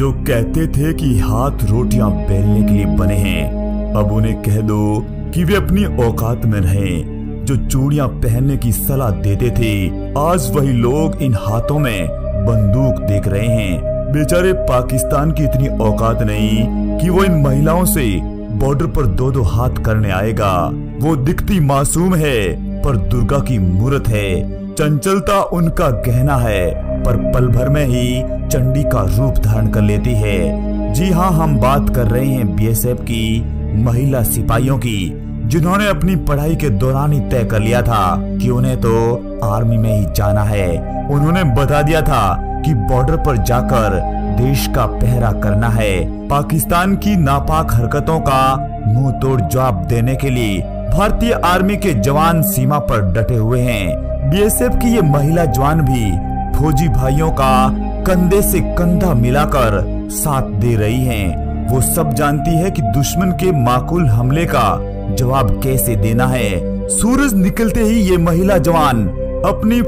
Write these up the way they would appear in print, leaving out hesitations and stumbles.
जो कहते थे कि हाथ रोटियां बेलने के लिए बने हैं, अब उन्हें कह दो कि वे अपनी औकात में रहें। जो चूड़ियां पहनने की सलाह देते थे, आज वही लोग इन हाथों में बंदूक देख रहे हैं। बेचारे पाकिस्तान की इतनी औकात नहीं कि वो इन महिलाओं से बॉर्डर पर दो दो हाथ करने आएगा। वो दिखती मासूम है पर दुर्गा की मूरत है। चंचलता उनका गहना है पर पल भर में ही चंडी का रूप धारण कर लेती है। जी हाँ, हम बात कर रहे हैं बीएसएफ की महिला सिपाहियों की, जिन्होंने अपनी पढ़ाई के दौरान ही तय कर लिया था कि उन्हें तो आर्मी में ही जाना है। उन्होंने बता दिया था कि बॉर्डर पर जाकर देश का पहरा करना है। पाकिस्तान की नापाक हरकतों का मुंह तोड़ जवाब देने के लिए भारतीय आर्मी के जवान सीमा पर डटे हुए हैं। बीएसएफ की ये महिला जवान भी फौजी भाइयों का कंधे से कंधा मिलाकर साथ दे रही हैं। वो सब जानती है कि दुश्मन के माकूल हमले का जवाब कैसे देना है। सूरज निकलते ही ये महिला जवान अपनी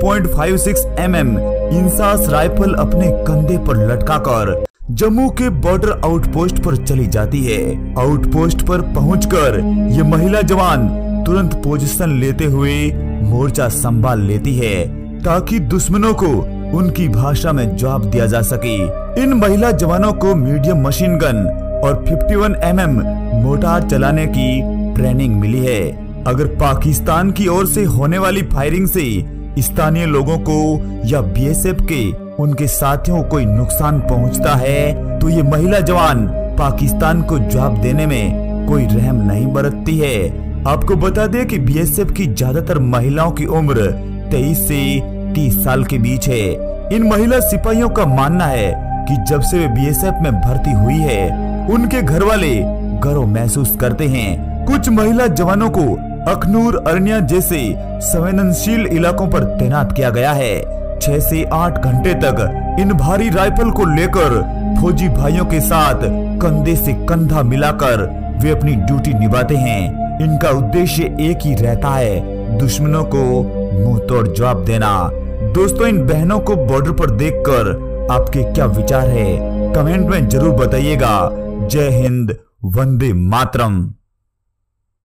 5.56 mm इंसास राइफल अपने कंधे पर लटकाकर जम्मू के बॉर्डर आउटपोस्ट पर चली जाती है। आउटपोस्ट पर पहुंचकर ये महिला जवान तुरंत पोजीशन लेते हुए मोर्चा संभाल लेती है ताकि दुश्मनों को उनकी भाषा में जवाब दिया जा सके। इन महिला जवानों को मीडियम मशीन गन और 51 mm मोर्टार चलाने की ट्रेनिंग मिली है। अगर पाकिस्तान की ओर से होने वाली फायरिंग से स्थानीय लोगों को या बीएसएफ के उनके साथियों को कोई नुकसान पहुंचता है तो ये महिला जवान पाकिस्तान को जवाब देने में कोई रहम नहीं बरतती है। आपको बता दें कि बीएसएफ की ज्यादातर महिलाओं की उम्र 23 से 30 साल के बीच है। इन महिला सिपाहियों का मानना है कि जब से वे बीएसएफ में भर्ती हुई है, उनके घर वाले गर्व महसूस करते हैं। कुछ महिला जवानों को अखनूर, अरनिया जैसे संवेदनशील इलाकों पर तैनात किया गया है। 6 से 8 घंटे तक इन भारी राइफल को लेकर फौजी भाइयों के साथ कंधे से कंधा मिलाकर वे अपनी ड्यूटी निभाते हैं। इनका उद्देश्य एक ही रहता है, दुश्मनों को मुंह तोड़ जवाब देना। दोस्तों, इन बहनों को बॉर्डर पर देखकर आपके क्या विचार है, कमेंट में जरूर बताइएगा। जय हिंद, वंदे मातरम।